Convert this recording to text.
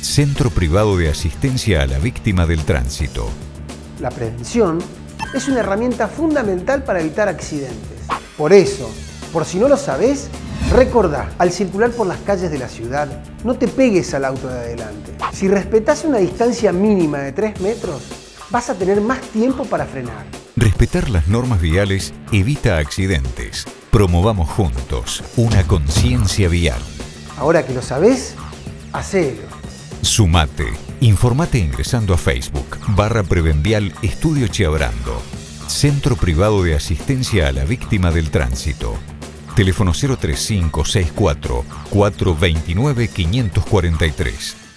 Centro Privado de Asistencia a la Víctima del Tránsito. La prevención es una herramienta fundamental para evitar accidentes. Por eso, por si no lo sabés, recordá, al circular por las calles de la ciudad, no te pegues al auto de adelante. Si respetás una distancia mínima de 3 metros, vas a tener más tiempo para frenar. Respetar las normas viales evita accidentes. Promovamos juntos una conciencia vial. Ahora que lo sabés, hacelo. Sumate. Informate ingresando a Facebook /Prevenvial Estudio Chiabrando. Centro Privado de Asistencia a la Víctima del Tránsito. Teléfono 03564 429 543.